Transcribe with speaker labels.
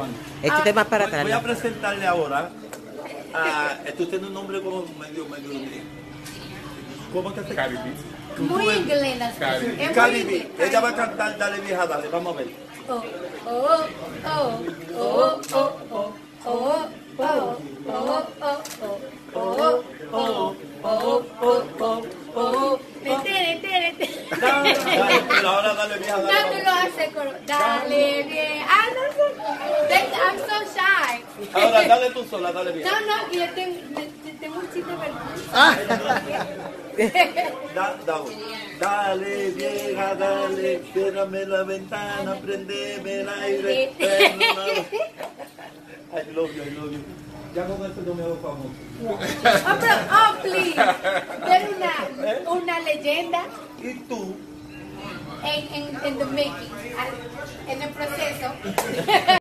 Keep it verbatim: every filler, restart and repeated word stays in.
Speaker 1: Este tema para
Speaker 2: Voy,
Speaker 1: atrás.
Speaker 2: voy a
Speaker 1: ¿no?
Speaker 2: presentarle ahora a... Esto tiene un nombre como medio, medio... ¿Cómo que se llama?
Speaker 3: Muy inglés.
Speaker 4: Cari.
Speaker 3: Es muy
Speaker 2: Caribe.
Speaker 3: inglés.
Speaker 2: Ella va a cantar Dale Vieja Dale, vamos a ver.
Speaker 3: Oh, oh, oh, oh, oh, oh, oh, oh, oh, oh, oh, oh, oh, oh, oh, oh. Vete, vete, vete.
Speaker 2: Dale, dale, pero ahora Dale Vieja Dale.
Speaker 3: No, tú lo haces con... Dale bien. Ah, no sé. I'm so shy.
Speaker 2: Ahora dale tú sola, dale vieja.
Speaker 3: No, no, que yo tengo, me- tengo un chiste vergonzoso.
Speaker 2: Da, da, dale vieja, dale, ciérrame la ventana, prendeme el aire. I love you, I love you. Ya con esto no me hago famoso.
Speaker 3: Oh, pero, oh, please. Ser una, una leyenda
Speaker 2: ¿Y tú?
Speaker 3: en, en, en the making, en el proceso.